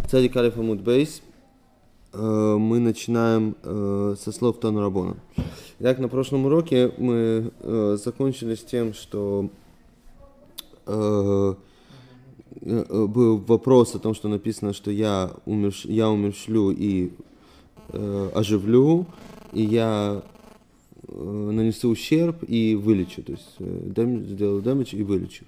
Цадик Алеф Амуд Бейс. Мы начинаем со слов Тану Рабона. Итак, на прошлом уроке мы закончили с тем, что был вопрос о том, что написано, что я умершлю и оживлю, и я нанесу ущерб и вылечу, то есть сделаю дэмэдж и вылечу.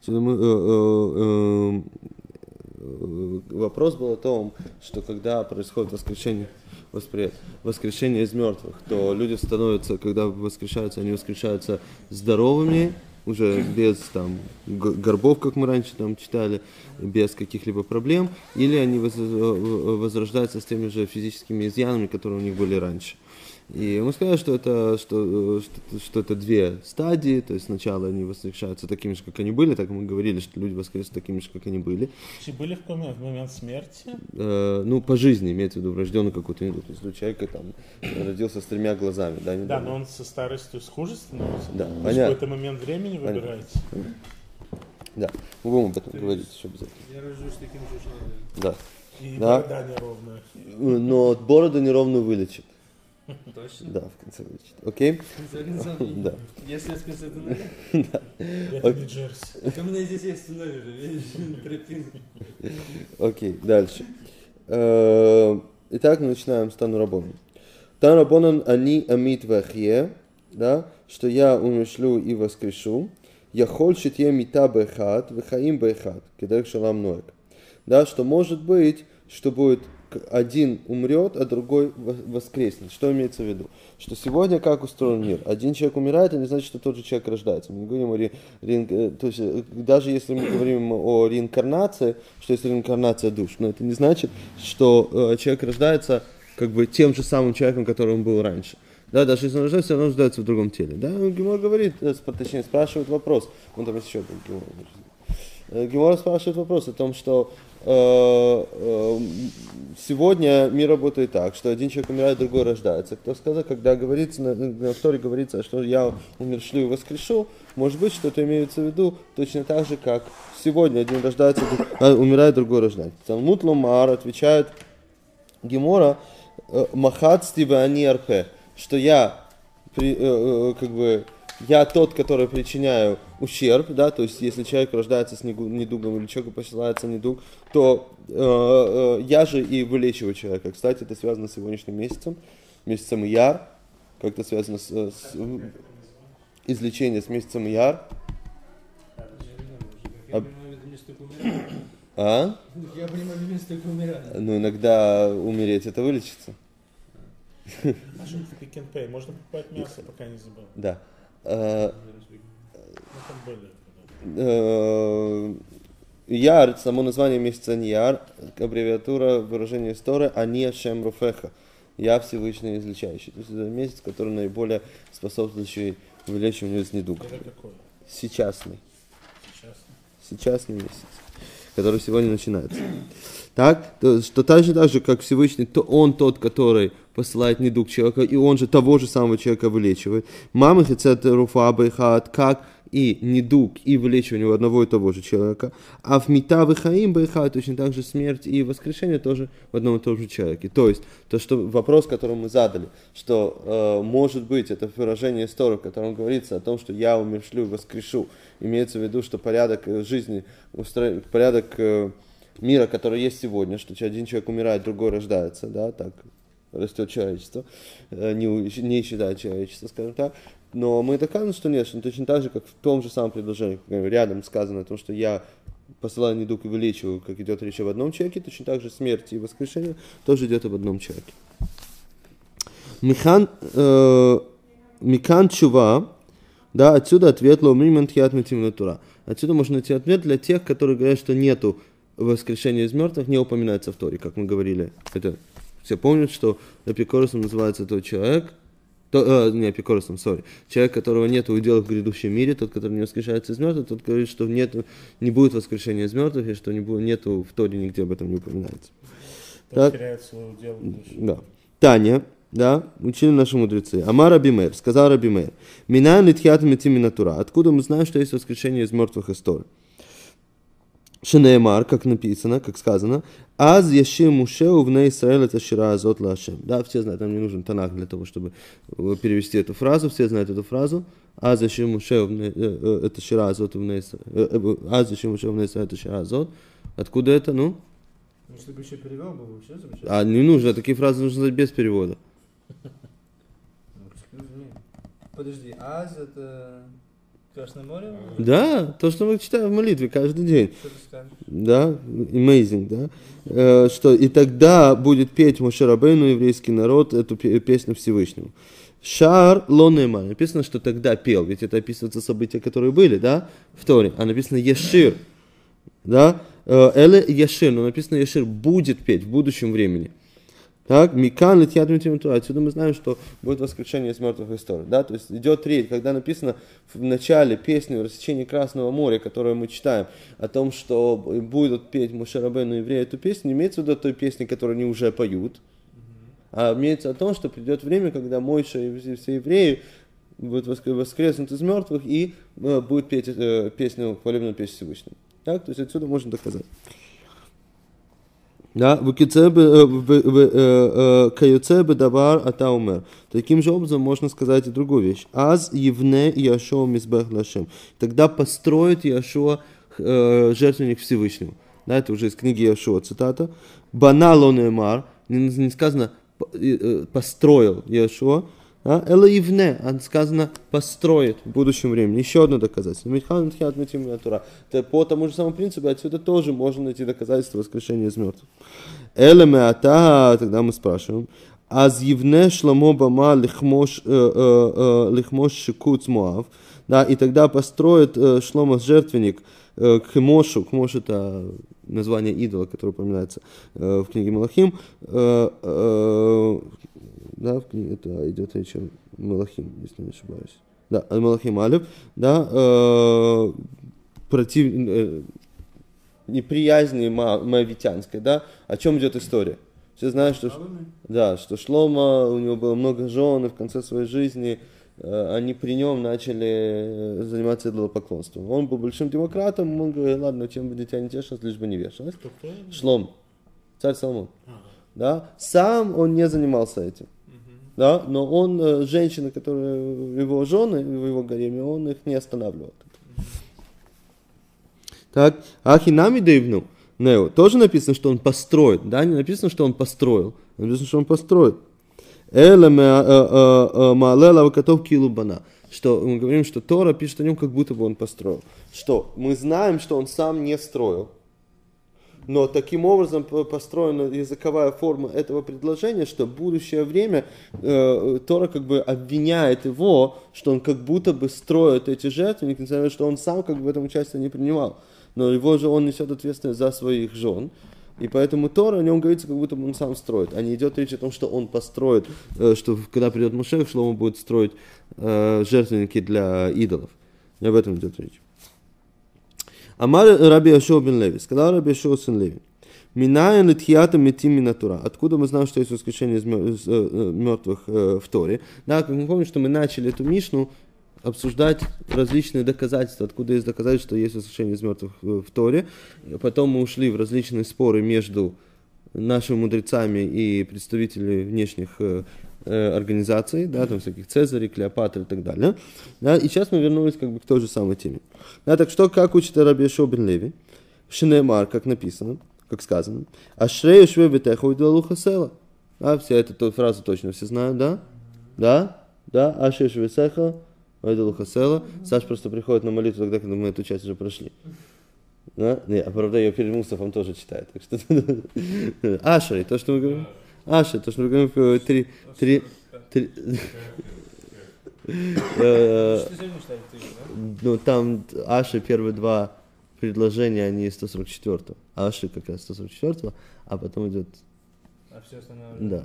Вопрос был о том, что когда происходит воскрешение из мертвых, то люди становятся, когда воскрешаются, они воскрешаются здоровыми, уже без там горбов, как мы раньше там читали, без каких-либо проблем, или они возрождаются с теми же физическими изъянами, которые у них были раньше. И мы сказали, что это две стадии, то есть сначала они воскрешаются такими же, как они были, так мы говорили, что люди воскресают такими же, как они были. Чи были в момент смерти? По жизни, имеется в виду, врожденный какой-то индус. То есть у человека там родился с 3 глазами. Да, но он со старостью хуже становится? Да, понятно. В какой-то момент времени выбираете? Да, мы будем об этом говорить еще обязательно. Я рожусь таким же человеком. Да. И борода неровная. Но бороду неровную вылечит. Точно? Да, в конце вылечит. Окей? Да. Если с конца туннеля? Да. Это не Джерси. У меня здесь есть туннель уже, видишь, тропинка. Окей, дальше. Итак, мы начинаем с Тану Рабонан. Тану Рабонан ани амит вахье, да, что я умершлю и воскрешу. Я хольшит я мита бехат, вехаим бехат, кедрек шалам ноек. Да, что может быть, что будет один умрет, а другой воскреснет. Что имеется в виду? Что сегодня как устроен мир? Один человек умирает, это не значит, что тот же человек рождается. Мы не говорим то есть, даже если мы говорим о реинкарнации, что есть реинкарнация душ, но это не значит, что человек рождается как бы тем же самым человеком, которым он был раньше. Да, даже если он рождается, он рождается в другом теле. Да, Гемора говорит, точнее, спрашивает вопрос. Вон там есть еще один Гемора. Гемора спрашивает вопрос о том, что сегодня мир работает так, что один человек умирает, другой рождается. Кто сказал, когда говорится, на Торе говорится, что я умершлю и воскрешу, может быть, что это имеется в виду точно так же, как сегодня один рождается, умирает, другой рождается. Талмуд Ломар отвечает Гемора, махат стива ани арпе, что я я тот, который причиняю ущерб, да, то есть если человек рождается с недугом или человеку посылается недуг, то я же и вылечиваю человека. Кстати, это связано с сегодняшним месяцем Ияр, как-то связано с излечением с месяцем Ияр. Я понимаю, вместо умирания. Я понимаю, вместо умирания. Ну, иногда умереть это вылечится. А что в Pick and Pay? Можно покупать мясо, пока не забыл. Да. Яр, само название месяца Нияр, аббревиатура выражения из Торы Ани Ашем Руфеха. Я Всевышний излечающий. То есть это месяц, который наиболее способствующий вылечиванию из недуга. Это какой? Сейчас месяц, который сегодня начинается. Так, что точно так же, как Всевышний, то он тот, который посылает недуг человека, и он же того же самого человека вылечивает. Мама хицет руфа бейхат, как и недуг, и вылечивание у одного и того же человека. А в мита вехаим бейхат, точно так же смерть и воскрешение тоже в одном и том же человеке. То есть, вопрос, который мы задали, что может быть это выражение из Торы, в котором говорится о том, что я умершлю и воскрешу, имеется в виду, что порядок жизни, порядок мира, который есть сегодня, что один человек умирает, другой рождается, да, так растет человечество, не исчезает человечество, скажем так. Но мы доказываем, что нет, что точно так же, как в том же самом предложении, рядом сказано о том, что я посылаю недуг и вылечиваю, как идет речь об одном человеке, точно так же смерть и воскрешение тоже идет об одном человеке. Микан чува, да, отсюда ответ ломиман тхиат митим натура. Отсюда можно найти ответ для тех, которые говорят, что нету воскрешения из мертвых, не упоминается в Торе, как мы говорили. Это все помнят, что эпикоросом называется тот человек, человек, которого нет удела в грядущем мире, тот, который не воскрешается из мертвых, тот говорит, что не будет воскрешения из мертвых, и что нету в Торе нигде об этом не упоминается. Теряет свой удел в душе. Да. Таня, да, учили наши мудрецы. Амар Раби Меир, сказал Раби Меир, «Минан литхиат митим минатура». Откуда мы знаем, что есть воскрешение из мертвых из Торы? Шинеймар, как написано, как сказано, аз яши мушеу в Израиль это шира азот лашем. Да, все знают, нам не нужен танах для того, чтобы перевести эту фразу, все знают эту фразу. Аз яши мушеу это шира азот в Израиль. Аз яши мушеу в Израиль это шира азот. Откуда это, ну? Если бы еще перевел, бы вообще замечательно. А не нужно, такие фразы нужно знать без перевода. Подожди, Аз это Красное море? Да, то, что мы читаем в молитве каждый день. Что ты скажешь? Да, amazing, да. Что и тогда будет петь Моше Рабейну, еврейский народ, эту песню Всевышнему. Шар лонема. Написано, что тогда пел, ведь это описываются события, которые были, да, в Торе. А написано Ешир, да. Эле Ешир, но написано Ешир будет петь в будущем времени. Так, Микан летят митиматура. Отсюда мы знаем, что будет воскрешение из мертвых историй. Да? То есть идет речь, когда написано в начале песни о рассечении Красного моря, которую мы читаем, о том, что будут петь Моше Рабейну евреи эту песню, не имеется в виду той песни, которую они уже поют, а имеется о том, что придет время, когда Мойша и все евреи будут воскреснут из мертвых и будут петь песню, хвалебную песню Всевышнему. Так? То есть отсюда можно доказать. Да, каюце бедавар ата умер. Таким же образом можно сказать и другую вещь. Аз евне Яшуа мизбех лашем. Тогда построит Яшуа жертвенник Всевышнему. Да, это уже из книги Яшуа цитата. Бана лонемар. Не сказано построил Яшуа. Эла евне, сказано построит в будущем времени. Еще одно доказательство. По тому же самому принципу отсюда тоже можно найти доказательство воскрешения из мертвых. Эла меата, тогда мы спрашиваем. Аз евне Шломо бама лихмош шикуц Моав. Да, и тогда построит Шломо жертвенник к Хемошу. Хемош это название идола, которое упоминается в книге Малахим. Да, в книге это идет речь о Малахим, если не ошибаюсь. Да, Малахим Алев, да, неприязни моавитянской, да, о чем идет история? Все знают, что, да, что Шломо, у него было много жен, и в конце своей жизни они при нем начали заниматься идолопоклонством. Он был большим демократом, он говорил, ладно, чем бы дитя не тешилось, лишь бы не вешалось. Шломо, царь Соломон. Да, сам он не занимался этим. Да, но он, женщины, которые его жены в его гареме, он их не останавливал. Так, Ахинами Дейвну, Нео, тоже написано, что он построит, да, не написано, что он построил, написано, что он построит. Эла маалела вакатов килубана, что мы говорим, что Тора пишет о нем, как будто бы он построил. Что мы знаем, что он сам не строил. Но таким образом построена языковая форма этого предложения, что в будущее время Тора как бы обвиняет его, что он как будто бы строит эти жертвенники, несмотря на то, что он сам как бы в этом участие не принимал. Но его же он несет ответственность за своих жен. И поэтому Тора о нем говорится, как будто бы он сам строит. А не идет речь о том, что он построит, что когда придет Моше, Шломо будет строить жертвенники для идолов. И об этом идет речь. Амар Раби Йошуа бен Леви, сказал Раби Йошуа сын Леви, минаен литхията метим минатура. Откуда мы знаем, что есть воскрешение из мертвых в Торе? Да, как мы помним, что мы начали эту Мишну обсуждать различные доказательства, откуда есть доказательства, что есть воскрешение из мертвых в Торе. Потом мы ушли в различные споры между нашими мудрецами и представителями внешних организаций, да, там всяких Цезарей, Клеопатры и так далее. Да, и сейчас мы вернулись как бы к той же самой теме. Да, так что, как учит Раби Йошуа бен Леви? Шинеймар, как написано, как сказано. Ашрей шве бетеху идалуха села. Да, вся эту фразу точно все знают, да? Да? Да? Ашрей шве бетеху идалуха села. Саш просто приходит на молитву тогда, когда мы эту часть уже прошли. Да? Не, а правда, ее перед Мусафом тоже читает. Так что... Ашрей, то, что мы говорим. Аша, то, что мы говорим в 3. Ну, там Аша, первые два предложения, они из 144-го. Аши как раз 144-го, а потом идет... А все остальное...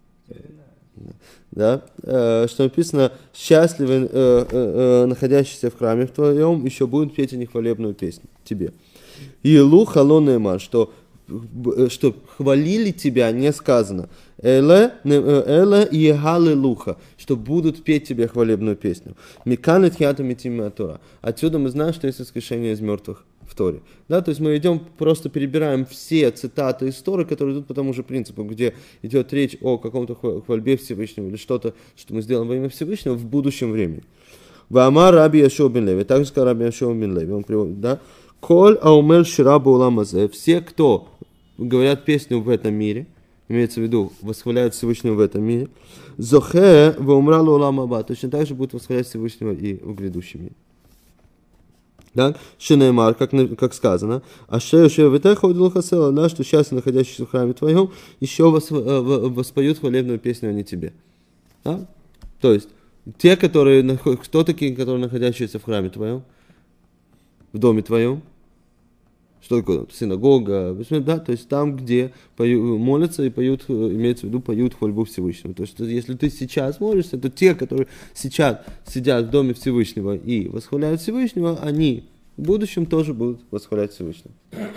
Да. Что написано, счастливы, находящиеся в храме в твоем, еще будут петь о них хвалебную песню тебе. Илу халон эмар, что хвалили тебя, не сказано. Эле и галилуха, что будут петь тебе хвалебную песню. Микан литхията митим минатура. Отсюда мы знаем, что есть воскрешение из мертвых в Торе. Да, то есть мы идем, просто перебираем все цитаты из Торы, которые идут по тому же принципу, где идет речь о каком-то хвальбе Всевышнего или что-то, что мы сделаем во имя Всевышнего в будущем времени. Ваамар Раби Йошуа бен Леви, также сказал Раби Йошуа бен Леви, он приводит, да, Коль аумер шира баулам азе, все, кто говорят песню в этом мире, имеется в виду, восхваляют Всевышнего в этом мире, зохе ваумралу улам аба, точно так же будут восхвалять Всевышнего и в грядущем мире. Да? Шинеймар, как сказано, а что счастье, находящийся в храме твоем, еще воспоют хвалебную песню, а не тебе. Да? То есть, кто такие, которые находящиеся в храме твоем, в доме твоем, что такое, синагога, да, то есть там, где молятся и поют, имеется в виду, поют хвальбу Всевышнего. То есть, если ты сейчас молишься, то те, которые сейчас сидят в доме Всевышнего и восхваляют Всевышнего, они в будущем тоже будут восхвалять Всевышнего.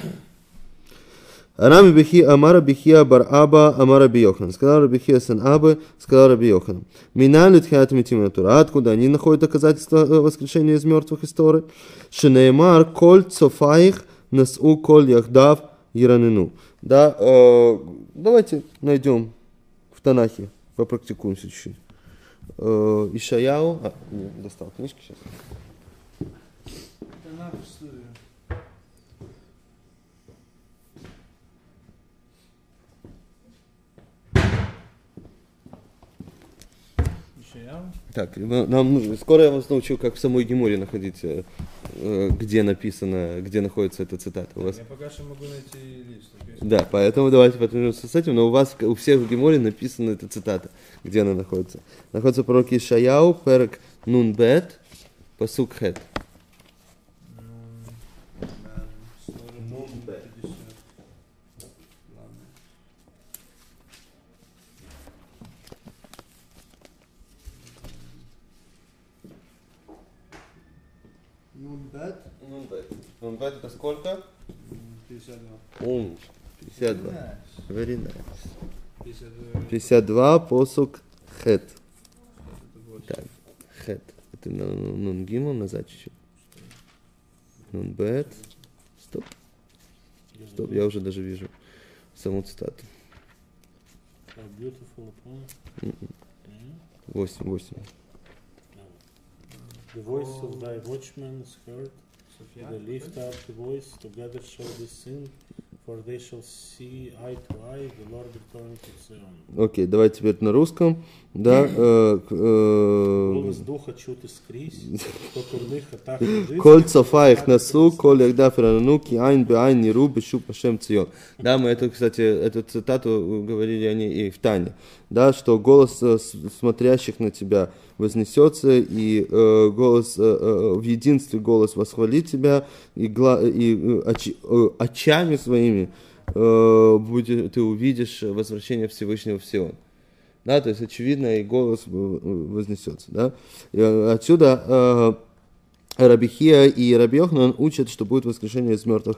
Рами Бихи Амара Бихия Бар Аба Амара Бийохан. Сказал Рабихия сын Абы, сказал Раби Йохан. Минали тхиат митим Тура. Откуда они находят доказательства воскрешения из мертвых из Торы? Шинеймар коль цофаих насу коль яхдав яранину. Да, давайте найдем в Танахе, попрактикуемся чуть-чуть. Ишаяу, не достал книжки сейчас. Так, нам нужно. Скоро я вас научу, как в самой Геморе находить, где написано, где находится эта цитата. У вас... Я пока что могу найти лист. Да, поэтому давайте потренируемся с этим, но у вас, у всех в Геморе написана эта цитата, где она находится. Находится пророк Ишаяу, перек нун бет, пасук хет. Нунбет это сколько? 52. 52. Very nice. 52. 52 посук хет. Так, хет. Это нун гимл назад чуть-чуть. Нунбет. Стоп. Стоп, я уже даже вижу саму цитату. 8. The voice of thy watchmen is heard, they lift up the voice, together shall they sing, for they shall see eye to eye, the Lord returning to Zion. Окей, давайте теперь на русском. Да, Голос духа чут искрись, кто курных атах лежит. Коль цофаих насу, коль ягда ферануки, айн бе айн ниру, бешу пашем цион. Да, мы это, кстати, эту цитату говорили они и в Тане. Да, что голос смотрящих на тебя вознесется, и голос в единстве голос восхвалит тебя, и очами своими ты увидишь возвращение Всевышнего в Сион. Да, то есть очевидно, и голос вознесется. Да? И отсюда Рабихия и Раби Йоханан учат, что будет воскрешение из мертвых,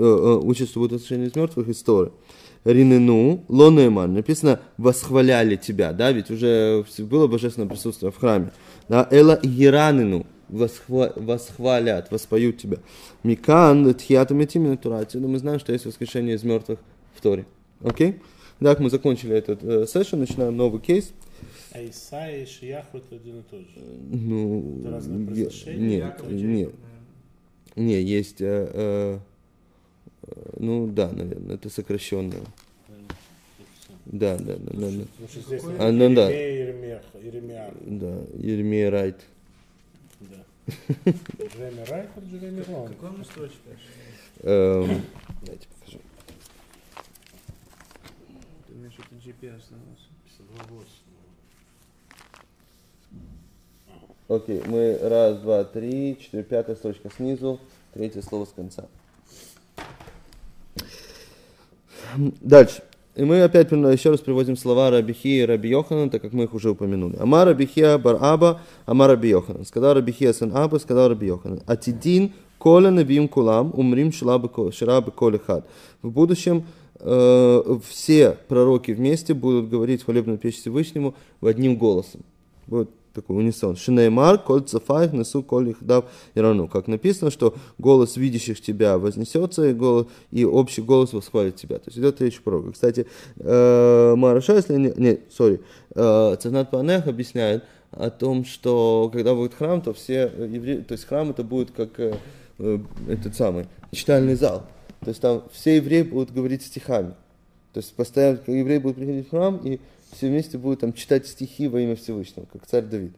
из Торы. Ринену, лонеман, написано восхваляли тебя, да, ведь уже было божественное присутствие в храме. Да, эла геранину восхвалят, воспоют тебя. Микан тхиатами тимина тура. Отсюда мы знаем, что есть воскрешение из мертвых в Торе. Окей? Так, мы закончили этот сессион, начинаем новый кейс. А Исаия и Шияху это один и тот же? Ну, это разные произношения? Нет, есть, ну да, наверное, это сокращенное. Да. Потому что здесь Еремия. Да, Еремия Райт. Да. Джереми Райт или Джереми Рон? Какой мы строчке? Дайте покажу. Ты мне что-то GPS на нас. 52-8. Окей, мы 1, 2, 3, 4, 5 строчка снизу, 3 слово с конца. Дальше. И мы опять еще раз приводим слова Рабихи и Раби Йоханан, так как мы их уже упомянули. Амар Рабихия бар Аба, Амар Раби Йоханан. Сказал Рабихия сын Аба, сказал Раби Йоханан. Атидин коля навиим кулам, умрим ширабы коли хад. В будущем все пророки вместе будут говорить хвалебную песнь Всевышнему одним голосом. Будет такой унисон. Шинеймар, коль цафаих, несу, коль их дав и рану. Как написано, что голос видящих тебя вознесется, и общий голос восхвалит тебя. То есть идет речь про пророка. Кстати, Мараша, если Цанат Панех объясняет о том, что когда будет храм, то все евреи, то есть храм это будет как этот самый читальный зал. То есть там все евреи будут говорить стихами. То есть постоянно евреи будут приходить в храм, и все вместе будут там читать стихи во имя Всевышнего, как царь Давид.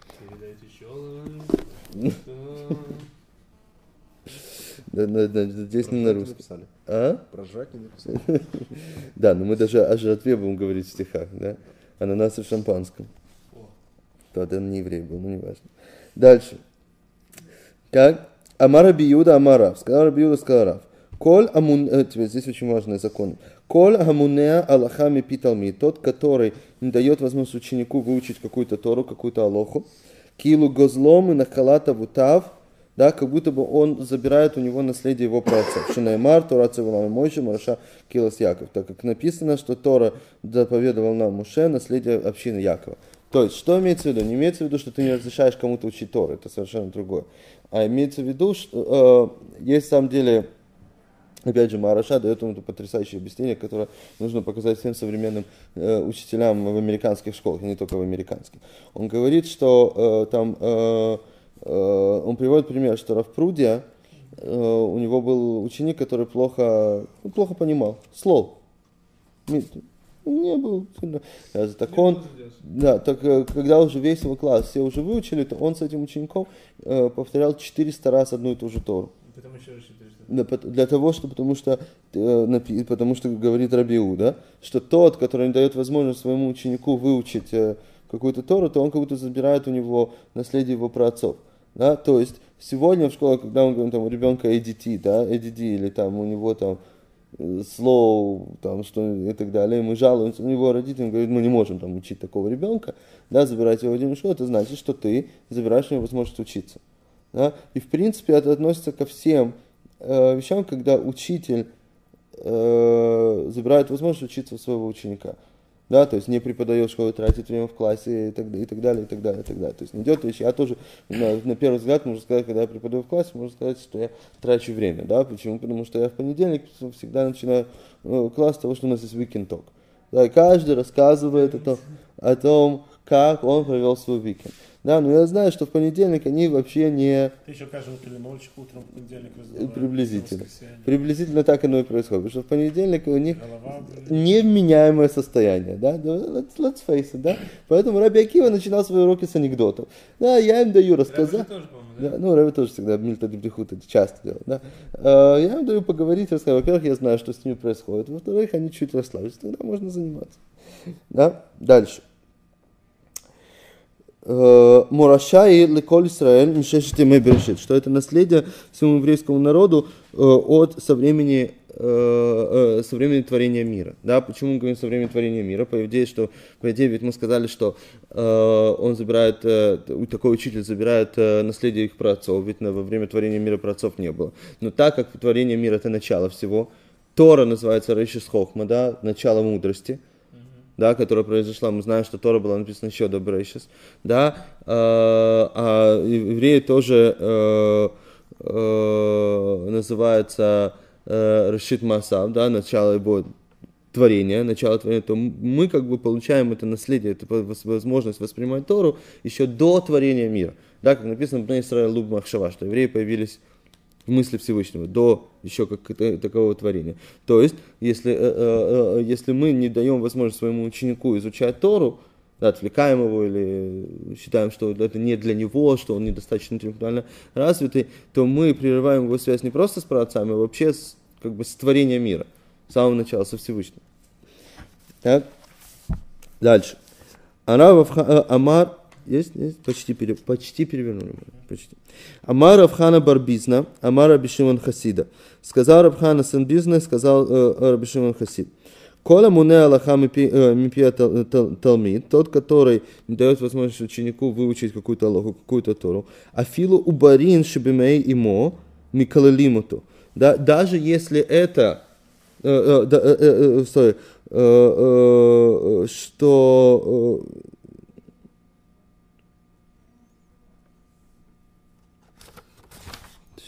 Да, здесь не на русском. А? Про Жаки написали. Да, но мы даже о жратве будем говорить в стихах, да? Ананасы в шампанском. Тогда он не еврей был, но не важно. Дальше. Как? Амар Раби Юда, Амар Рав. Сказал Раби Юда, сказал Рав. Коль амун... Здесь очень важный закон. Коль амунеа аллаха мипи талмид. Тот, который не дает возможность ученику выучить какую-то Тору, какую-то алоху. Килу гозлом и нахалата вутав. Да, как будто бы он забирает у него наследие его праотцов. Шинаймар, Тора цевулам Мойше, Мараша Килас Яков. Так как написано, что Тора заповедовал нам Моше, наследие общины Якова. То есть, что имеется в виду? Не имеется в виду, что ты не разрешаешь кому-то учить Тору, это совершенно другое. А имеется в виду, что есть на самом деле, опять же, Мараша дает ему потрясающее объяснение, которое нужно показать всем современным учителям в американских школах, и не только в американских. Он говорит, что он приводит пример, что Рав Прудия, у него был ученик, который плохо понимал слов. Не был. Так он, да, так когда уже весь его класс все уже выучили, то он с этим учеником повторял 400 раз одну и ту же Тору. Для того, потому что говорит Рабиу, да, что тот, который не дает возможность своему ученику выучить какую-то Тору, то он как будто забирает у него наследие его праотцов. Да? То есть сегодня в школе, когда мы говорим там, у ребенка ADD, да, ADD, или там у него там slow, там, что и так далее, мы жалуемся, у него родители говорят, мы не можем там учить такого ребенка, да, забирать его в отдельную школу, это значит, что ты забираешь у него возможность учиться. Да? И в принципе это относится ко всем вещам, когда учитель забирает возможность учиться у своего ученика. Да, то есть не преподает в школе, тратит время в классе и так далее, и так далее, и так далее, и так далее. То есть не идет речь. Я тоже, на первый взгляд, можно сказать, когда я преподаю в классе, можно сказать, что я трачу время. Да? Почему? Потому что я в понедельник всегда начинаю класс с того, что у нас есть weekend talk. Да, и каждый рассказывает о том, как он провел свой weekend. Да, но я знаю, что в понедельник они вообще не... Ты еще каждый коленочек утром в понедельник приблизительно. Приблизительно так оно и происходит. Потому что в понедельник у них невменяемое состояние. Да? Let's face it, да? Поэтому Раби Акива начинал свои уроки с анекдотов. Да, я им даю рассказать. Да, ну, Раби тоже всегда, Мильта Дебрихут это часто делает. Да? Я им даю поговорить, рассказать. Во-первых, я знаю, что с ними происходит. Во-вторых, они чуть расслабились. Тогда можно заниматься. Да? Дальше. Мураша и Леколь Исраэль Мишешет Ямей Берешит, что это наследие всему еврейскому народу со времени творения мира. Да? Почему мы говорим со времени творения мира? По идее, ведь мы сказали, что он забирает, такой учитель забирает наследие их праотцов, ведь во время творения мира праотцов не было. Но так как творение мира это начало всего, Тора называется Рейшис Хохма, да? Начало мудрости. Да, которая произошла, мы знаем, что Тора была написана еще до Брейшис, да, а евреи тоже называется Решит Масав, да, начало его творения, то мы как бы получаем это наследие, это возможность воспринимать Тору еще до творения мира, да, как написано в Бней Исраэль Луб Махшава, что евреи появились в мысли Всевышнего, до еще как такового творения. То есть, если мы не даем возможность своему ученику изучать Тору, да, отвлекаем его или считаем, что это не для него, что он недостаточно интеллектуально развитый, то мы прерываем его связь не просто с праотцами, а вообще с творением мира, с самого начала, со Всевышним. Так? Дальше. Амар, есть? Почти перевернули. Почти. Амар Равхана Барбизна, Амар Раби Шимон Хасида. Сказал Равхана сын Бизна, сказал Раби Шимон Хасид. Коля муне Аллаха мипия талмид, тот, который не дает возможность ученику выучить какую-то Аллаху, какую-то Тору, афилу убарин шибимей имо микалалимуту. Даже если это, что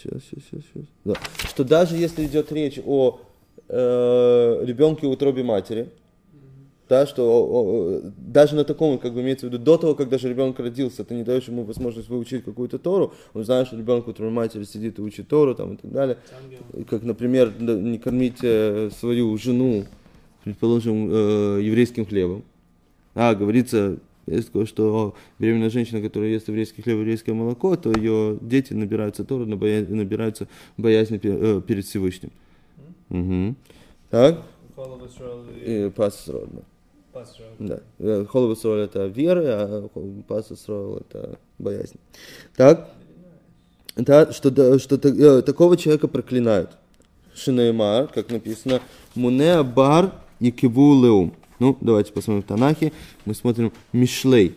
Сейчас. Да. Что даже если идет речь о ребенке в утробе матери, да, что даже на таком, как бы имеется в виду, до того, как даже ребенок родился, ты не даешь ему возможность выучить какую-то Тору, он знает, что ребенок в утробе матери сидит и учит Тору, там, и так далее. Как, например, не кормить свою жену, предположим, еврейским хлебом. Говорится, есть такое, что беременная женщина, которая ест еврейский хлеб, еврейское молоко, то ее дети набираются Тору, набираются боязни перед Всевышним. Угу. Так? Пас Исроэль. Да. Холов Исроэль это вера, а Пас Исроэль это боязнь. Так? Да, что такого человека проклинают. Шинеймар, как написано, Мунеа бар якиву леум. Ну, давайте посмотрим в Танахе. Мы смотрим Мишлей.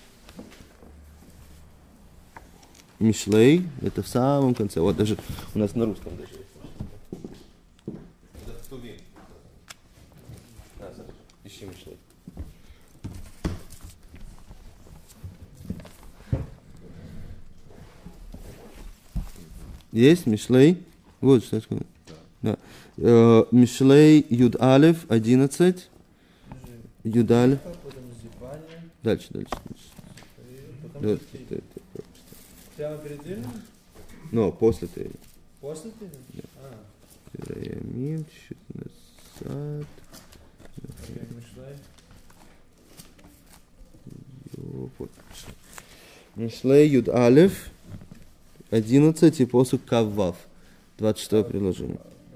Мишлей, это в самом конце. Вот даже у нас на русском даже есть. Ищи Мишлей. Есть Мишлей? Вот что такое. Да. Мишлей Юд Алеф 11. Юд Алеф. Дальше. Прямо перед Вильнем? Ну, после Тейли. После Тейли? Да. Мим, чуть назад. Мишлей Юд Алеф 11 и после Каввав. 26 предложение.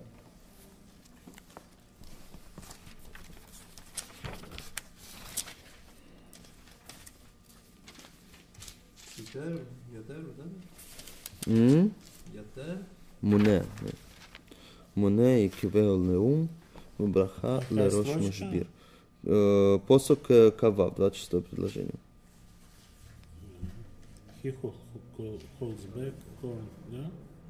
Ядеру, да? Ядер? Ядер? Муне и кивел леум, браха лерош машбир. Посок Кавав, 26 предложение. He who holds back corn, да?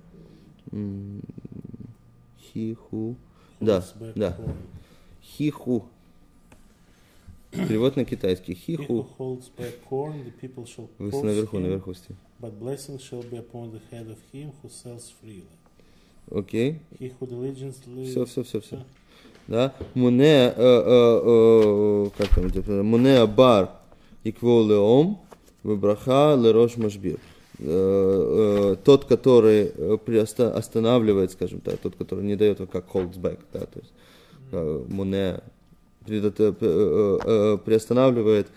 Хиху. Да. Хиху. Перевод на китайский. Хиху. Вы наверху стих. But blessing shall be upon the head of him who sells freely. Окей. He who diligently... Все. Да. Муне, как там, Муне абар икво леом, выбраха лерош машбир. Тот, который останавливает, скажем так, тот, который не дает, как holds back, да, то есть Муне приостанавливает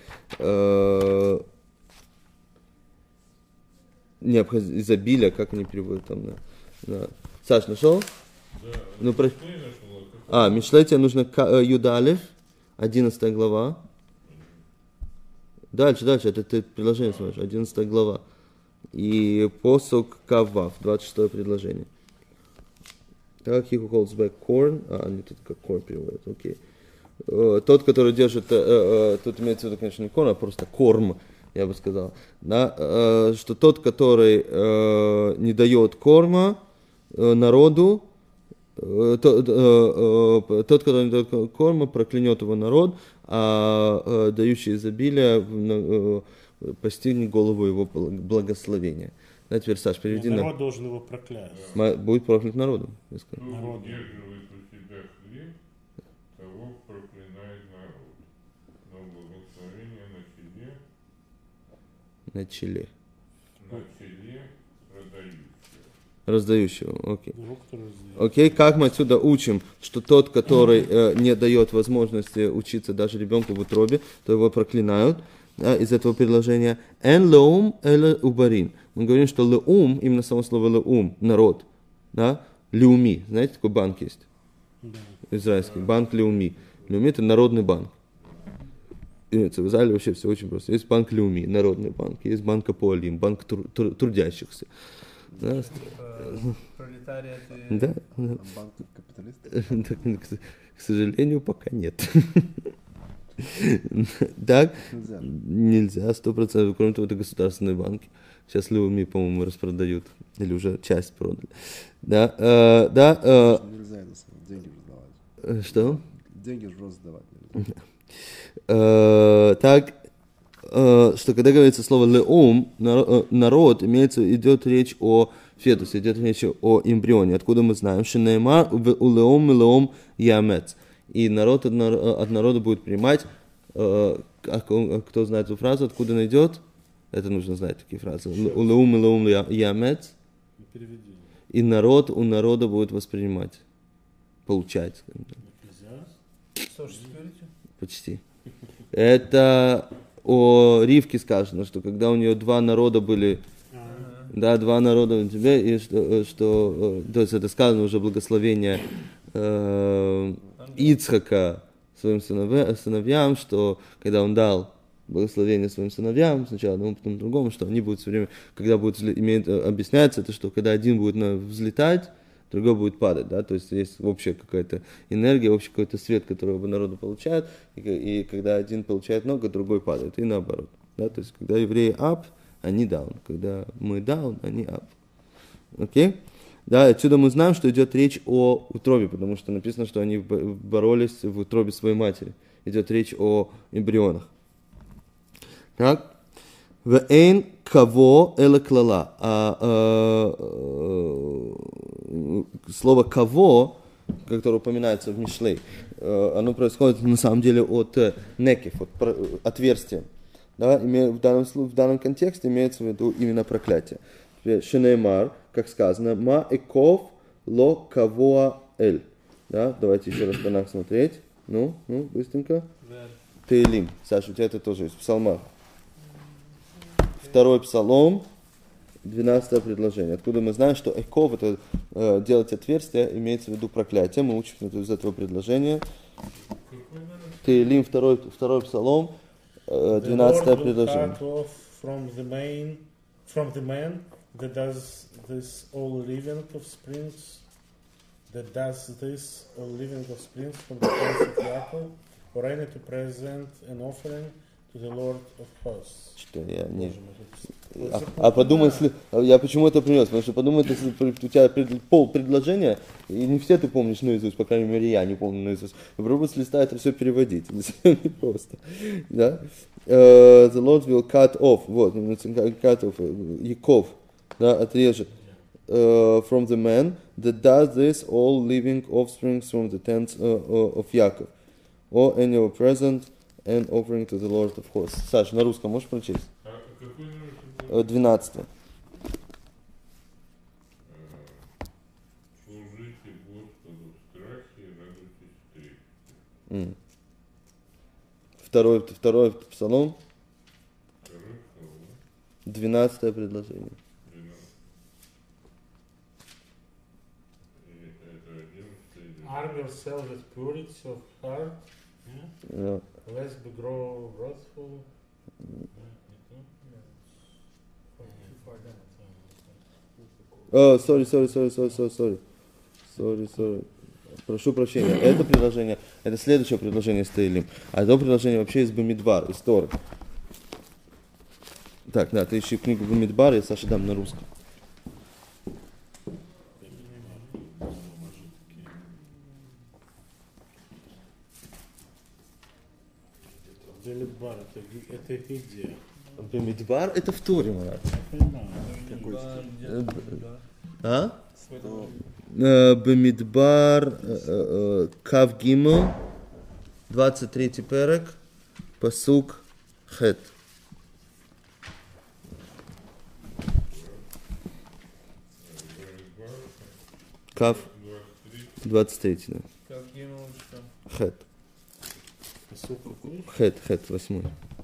изобилие, как они переводят там, да. Саш, нашел? Да. Ну, Мишлей тебе нужно Юд Алеф, 11 глава. Дальше, это ты предложение смотришь, 11 глава. И посок Кавав, 26 предложение. Так, he who holds back corn. Они тут как corn переводят, окей. Тот, который держит, тут имеется в виду, конечно, не корм, а просто корм, я бы сказал. Да, что тот, который не дает корма народу, тот, который не дает корма, проклянет его народ, а дающий изобилие постигнет голову его благословения. Да, теперь, Саш, переведи народ должен его проклять. Будет проклят народом. Народ. Удерживает у себя хлеб, того проклинает народ. Но благословение на челе раздающего. Окей. Окей, как мы отсюда учим, что тот, который не дает возможности учиться даже ребенку в утробе, то его проклинают. Да, из этого предложения «эн леум эле убарин». Мы говорим, что леум, именно само слово леум, народ, да, леуми, знаете, такой банк есть? Да. Израильский, банк леуми. Леуми – это народный банк. И в Израиле вообще все очень просто. Есть банк леуми, народный банк, есть банк Апоалим, банк трудящихся. Да. Пролетариаты. Да. Банк капиталистов? К сожалению, пока нет. Так? Нельзя, 100%. Кроме того, это государственные банки. Сейчас Леуми, по-моему, распродают. Или уже часть продали. Да. Нельзя это деньги раздавать. Что? Деньги же раздавать нельзя. Так, что когда говорится слово «леум», народ, идет речь о фетус, идет речь о эмбрионе. Откуда мы знаем? Шинеймар улеом илеом ямец. И народ от народа будет принимать. Кто знает эту фразу, откуда она идет? Это нужно знать, такие фразы. Улеум илеом ямец. И народ у народа будет воспринимать. Получать. Почти. Это о Ривке сказано, что когда у нее два народа были, да, два народа у тебя, и что то есть это сказано уже благословение Ицхака своим сыновьям, что когда он дал благословение своим сыновьям, сначала одному, потом другому, что они будут все время, когда будут объясняется, это что когда один будет взлетать, другой будет падать, да, то есть есть общая какая-то энергия, общий какой-то свет, который оба народа получают, и когда один получает много, другой падает, и наоборот, да, то есть когда евреи up, они down, когда мы down, они up, окей? Да, отсюда мы знаем, что идет речь о утробе, потому что написано, что они боролись в утробе своей матери, идет речь о эмбрионах, так? Вэйн каво эла клала. Слово каво, которое упоминается в Мишлей, оно происходит на самом деле от некев, от отверстия. Да? В данном контексте имеется в виду именно проклятие. Шинеймар, как сказано, ма эков ло кавоа эль. Да? Давайте еще раз по нам смотреть. Ну, быстренько. Тейлим. Саша, у тебя это тоже есть в псалмах. Второй псалом, 12 предложение. Откуда мы знаем, что эков, это делать отверстие, имеется в виду проклятие. Мы учим из этого предложения. Тейлим, второй псалом, 12 предложение. From the man that does this all living of springs, from the house of Yaakov, or any to present an offering to the Lord of hosts. Что я не... подумай, если... Я почему это принес? Потому что подумай, если у тебя пол предложения, и не все ты помнишь наизусть, по крайней мере, я не помню наизусть. Попробуй с листа это все переводить. Это не просто. Да? The Lord will cut off. Вот, cut off. Яков, да, отрежет. From the man that does this all living offspring from the tents of Yaakov. Or annual present and offering to the Lord of hosts. Саш, на русском можешь прочесть? 12. Служите Господу в страхе и радуйтесь в трепете. Второй псалом. 12 предложение. Arm yourself with purity of heart. Yeah. Lest be grow wrathful. Sorry. Прошу прощения. Это предложение, это следующее предложение с Тейлим. А это предложение вообще из Бамидбар, из Торы. Так, да, ты ищи книгу Бамидбар, я Саше дам на русском. Бамидбар, это где? Бамидбар это в Торе, Марат. А? Бамидбар Кав Гимл 23 перек пасук хет. Кав 23, да. Кав Гимл что? Хет. Хет, 8.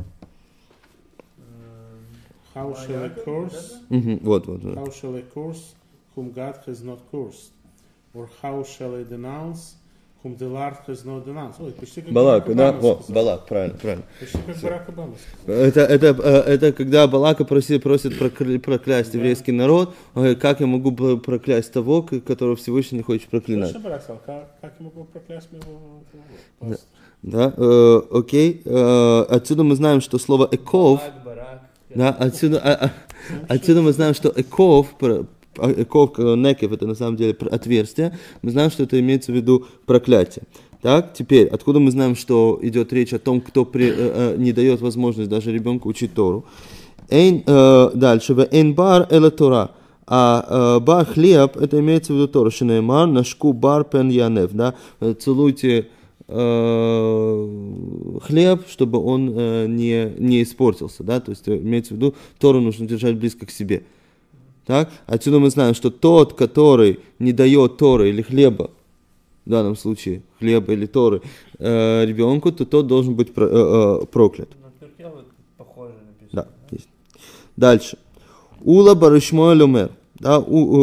How shall I curse? Вот. How shall I curse whom God has not cursed? Or how shall I denounce whom the Lord has not denounced? Ой, почти как Балак, да? Обама сказал. Балак, правильно. Почти как Барак Обама сказал. Это когда Балака просит проклясть еврейский народ, он говорит, как я могу проклясть того, которого Всевышний не хочет проклинать. Точно Барак сказал, как я могу проклясть моего Да. Да, окей. Отсюда мы знаем, что слово «эков», да, отсюда мы знаем, что «эков», «некев» это на самом деле отверстие, мы знаем, что это имеется в виду проклятие. Так, теперь, откуда мы знаем, что идет речь о том, кто не дает возможность даже ребенку учить Тору? Дальше, «эйн бар эла Тора», А ба хлеб, это имеется в виду Тора, шинеймар, нашку бар пен янев, да, целуйте хлеб, чтобы он не испортился, да, то есть имеется в виду, Тору нужно держать близко к себе. Так? Отсюда мы знаем, что тот, который не дает Торы или хлеба, в данном случае хлеба или Торы ребенку, то тот должен быть проклят. Похоже написано. Да, есть. Дальше. Ула барышмой люмер. Да,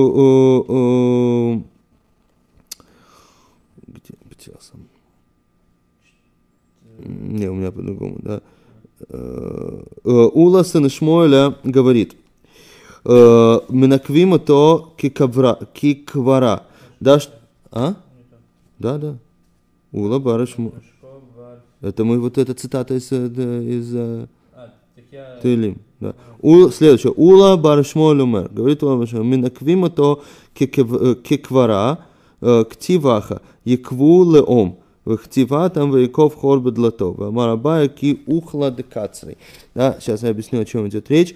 где потерялся? Не, у меня по-другому, да. Ула сын Шмуэля говорит: Минаквима то киквара. Да, а? Да. Ула барышмой. Это мы, вот эта цитата из Тейлим. Да. Следующее. Ула барышмой люмер. Говорит Ула барышмой. Минаквима то киквара ктиваха. Якву леом. Вахтива там вейков хорбе длатов. Марабая ки ухла декацрей. Да, сейчас я объясню, о чем идет речь.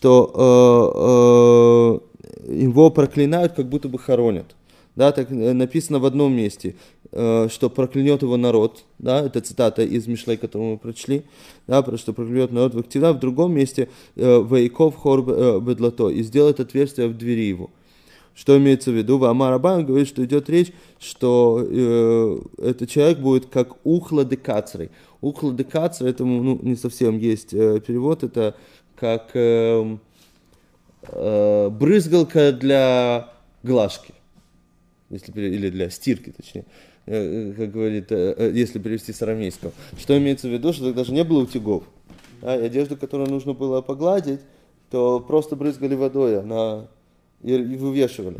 Что его проклинают, как будто бы хоронят. Да, так написано в одном месте, что проклянет его народ. Да, это цитата из Мишлей, которую мы прочли. Да, что проклянет народ Вахтива. В другом месте вейков хорбе длато. И сделает отверстие в двери его. Что имеется в виду? Амар Абай говорит, что идет речь, что этот человек будет как ухла декацрей. Ухла декацрей, это не совсем есть перевод, это как брызгалка для глажки, или для стирки, точнее, как говорит, если перевести с арамейского. Что имеется в виду, что тогда же не было утюгов. Да, и одежду, которую нужно было погладить, то просто брызгали водой, она... И вывешивали.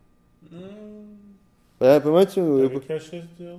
Понимаете? Так я сейчас сделал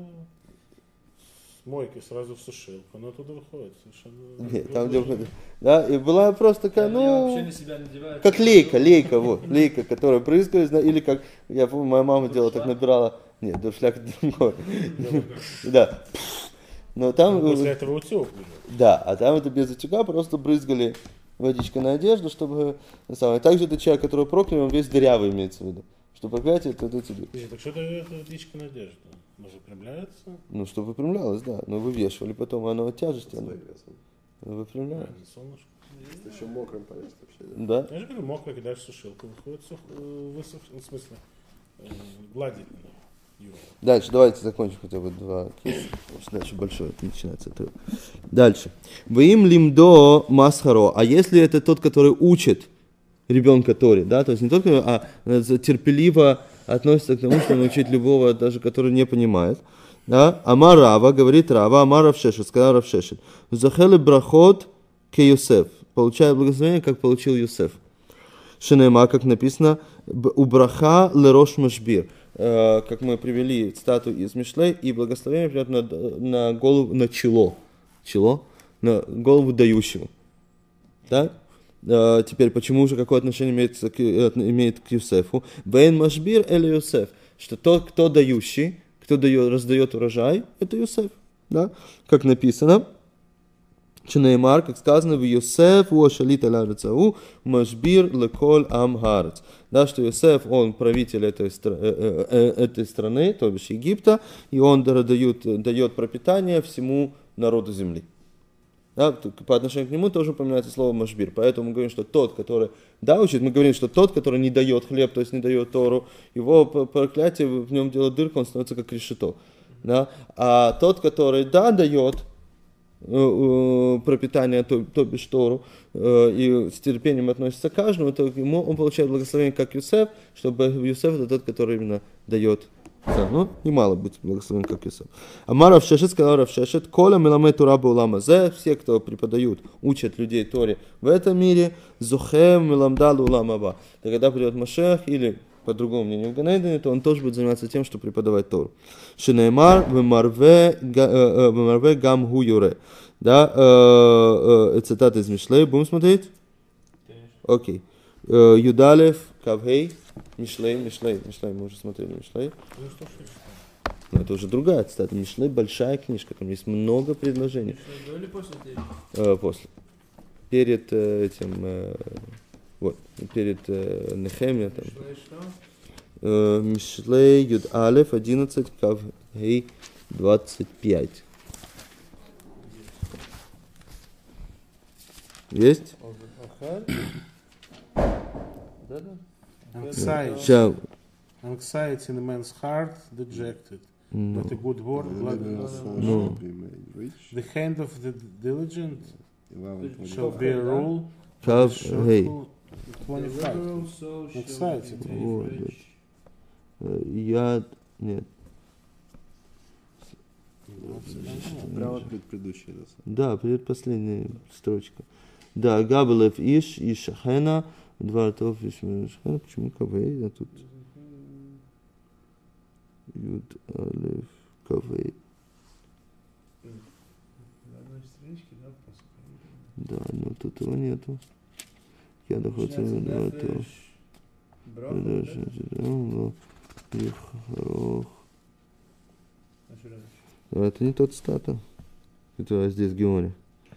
с мойки сразу в сушилку, оно оттуда выходит совершенно. Нет, там где выходит. Да, и была просто такая, Я вообще на себя надеваю. как лейка, которая брызгает, или как, я помню, моя мама делала, так набирала, нет, дуршляк другой. Да. Но там... После этого утюг. Да, а там это без утюга просто брызгали водичка на одежду, чтобы... Также это человек, который проклял, он весь дырявый имеется в виду. Что проклятие, это тебе. Так что это водичка на одежду? Она выпрямляется? Ну, что выпрямлялось, да. Но вывешивали потом, оно от тяжести. Оно выпрямляется. Солнышко. Еще мокрым повесить вообще. Да. Я же говорю, мокро кидаешь в сушилку, выходит высох, в смысле, гладить надо. Дальше, давайте закончим хотя бы два кейса. Дальше большой начинается отрыв. Дальше. Ваим лимдо масхаро. А если это тот, который учит ребенка Торе, да, то есть не только, а терпеливо относится к тому, что он учит любого, даже который не понимает. Да? Амар Рава, говорит Рава, Амар Равшешет, сказал Равшешет. Захели брахот ке Йосеф. Получает благословение, как получил Йосеф. Шенема, как написано, убраха лерош машбир. Как мы привели цитату из Мишлей, и благословение придет на голову, на чело, на голову дающего. Да? Теперь, почему же, какое отношение имеет к Юсефу? Бейн машбир или Юсеф, что тот, кто дающий, кто раздает урожай, это Юсеф. Да? Как написано, Чинеймар, как сказано, в Йосеф уошалит аля рацау машбир леколь ам харец. Да, что Йосеф, он правитель этой страны, то бишь Египта, и он дает пропитание всему народу земли. Да, по отношению к нему тоже упоминается слово машбир. Поэтому мы говорим, что тот, который учит, мы говорим, что тот, который не дает хлеб, то есть не дает Тору, его проклятие, в нем делает дырку, он становится как решето. Да? А тот, который дает пропитание, то бишь Тору, и с терпением относится к каждому, то ему он получает благословение как Юсеф, чтобы Юсеф это тот, который именно дает. Да, ну, немало быть благословен как Юсеф. Амар Равшешет сказал Равшешет, коля меламет Тора баулама зе, все, кто преподают, учат людей Торе в этом мире, зухем меламдал улам аба. Когда придет Машех или по другому мнению в Ганейдене, то он тоже будет заниматься тем, что преподавать Тору. Шинеймар вемарве гам гу юре. Да, цитата из Мишлей. Будем смотреть? Окей. Юдалев, Кавхей, Мишлей, мы уже смотрели Мишлей. Но это уже другая цитата. Мишлей большая книжка, там есть много предложений. Мишлей до или после? После. Перед этим... Вот, перед Нехемия там. Что? Мишлей Юд Алеф 11, Кав Гей 25. Есть? Сейчас. Anxiety in a man's heart dejected, but a good word Ну, the hand of the diligent shall be a rule. Кав Гей. 25. Anxiety. Вот. Я... Нет. Прямо предыдущий раз. Да, предпоследняя строчка. Да, Габелев Иш, Ишахена, два ртов Ишахена. Почему Кавей? А тут Юд Алеф Кавей. Да, но тут его нету. Я доходил до два ртов. Это не тот стата. Это здесь Геони.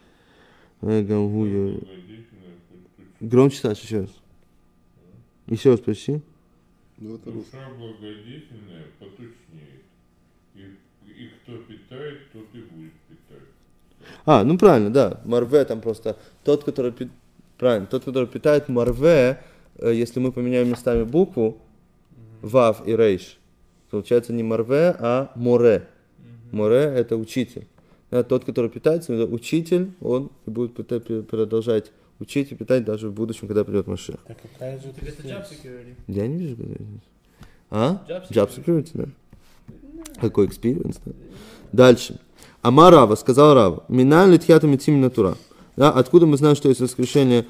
Громче, Саша, еще раз. Еще раз почти. Ну, это русский. Душа благодетельная потучнеет. И кто питает, тот и будет питать. Ну правильно, да. Марве там просто тот, который правильно, тот, который питает марве, если мы поменяем местами букву Вав и Рейш, получается не марве, а море. Море — это учитель. Да, тот, который питается, это учитель, он будет продолжать учить и питать даже в будущем, когда придет Машиах. Так какая же Так это job security. Я не вижу, когда это. Job Job security, да. Какой experience, да. Дальше. Ама Рава, сказал Рава, миналь литхиата митим натура. Да, откуда мы знаем, что есть воскрешение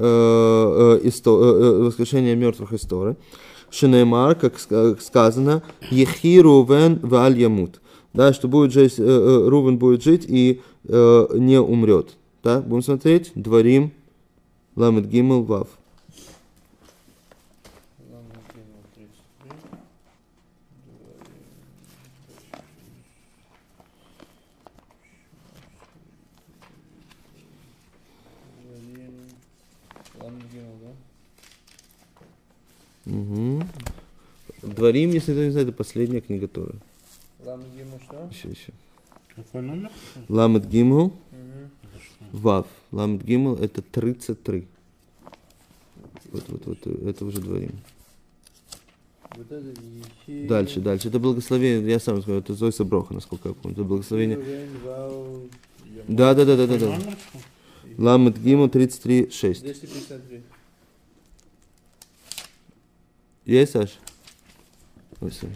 мертвых из Торы? Шинеймар, как сказано, Ехи Рувен валь ямут. Да, что будет жить, Рувен будет жить и не умрет. Да, будем смотреть. Дворим, Ламет Гимел, Вав. Угу. Дворим, если кто не знает, это последняя книга Торы. Еще. Какой номер? Ламет Гимел, Вав. Ламет Гимел это 33. Вот, это уже Дворим. Дальше. Это благословение, я сам скажу, это Зойса Броха, насколько я помню. Это благословение. Да. Ламет Гимел 33:6. 253. Есть, Саш? Ой, sorry.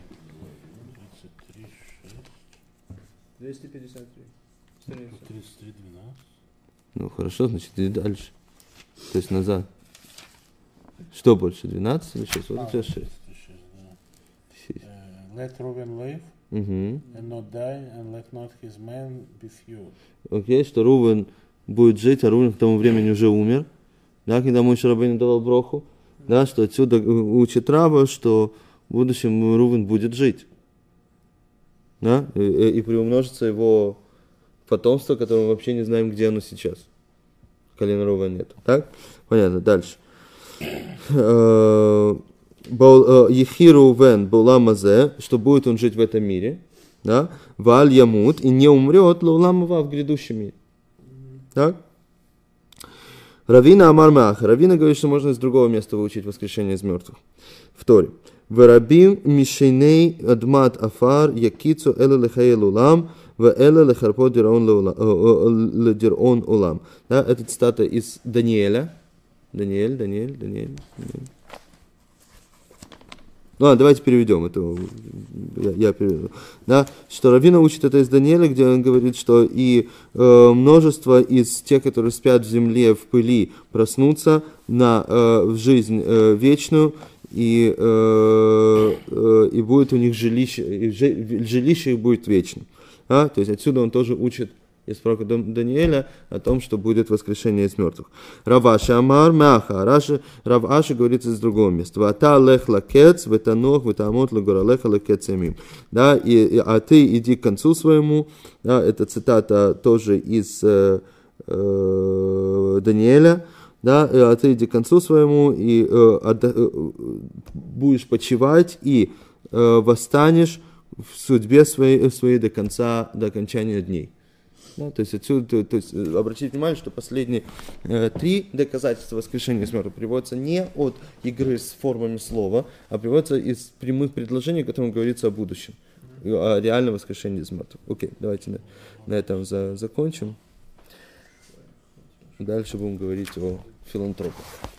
253. 33, 12. Ну, хорошо, значит, иди дальше. То есть назад. Что больше, 12 или 6? Вот у тебя 6. 36, да. Let Reuben live Угу. and not die, and let not his man be few. Окей, что Рувен будет жить, а Рувен к тому времени уже умер. Да, когда Моше Рабейну давал броху. Да, что отсюда учит Рава, что в будущем Рувен будет жить. Да, и приумножится его потомство, которое мы вообще не знаем, где оно сейчас. Колена Рувена нет. Так? Понятно, дальше. Ехиру Вен Буламазе, что будет он жить в этом мире. Да? Валь Ямут, и не умрет Лауламава в грядущем мире. Так? Равина Амар Меаха. Равина говорит, что можно из другого места выучить воскрешение из мертвых. В Торе. Верабим мишейней адмат афар якицу эле лехае лулам в эле лехарпо дирон улам. Да, это цитата из Даниэля. Даниэль. Ну ладно, давайте переведем это. Я переведу. Да, что Равина учит это из Даниэля, где он говорит, что и множество из тех, которые спят в земле, в пыли, проснутся в жизнь вечную, и будет у них жилище, и жилище их будет вечным. То есть отсюда он тоже учит из пророка Даниэля о том, что будет воскрешение из мертвых. Раваши Амар Мяха. Раваши говорится из другого места. Вата лех лакец, ветанох, ветамот лагоралеха лакец ямим. Да, а ты иди к концу своему. Да, это цитата тоже из Даниэля. да, отойди к концу своему, и будешь почивать, и восстанешь в судьбе своей до конца, до окончания дней. Да, то есть отсюда, то есть обратите внимание, что последние 3 доказательства воскрешения из мертвых приводятся не от игры с формами слова, а приводятся из прямых предложений, в которых говорится о будущем, о реальном воскрешении из мертвых. Окей, давайте на этом закончим. Дальше будем говорить о филантропах.